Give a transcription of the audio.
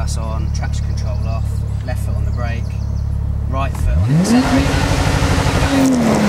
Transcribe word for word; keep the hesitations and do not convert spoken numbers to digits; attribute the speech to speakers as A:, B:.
A: gas on, traction control off, left foot on the brake, right foot on the accelerator.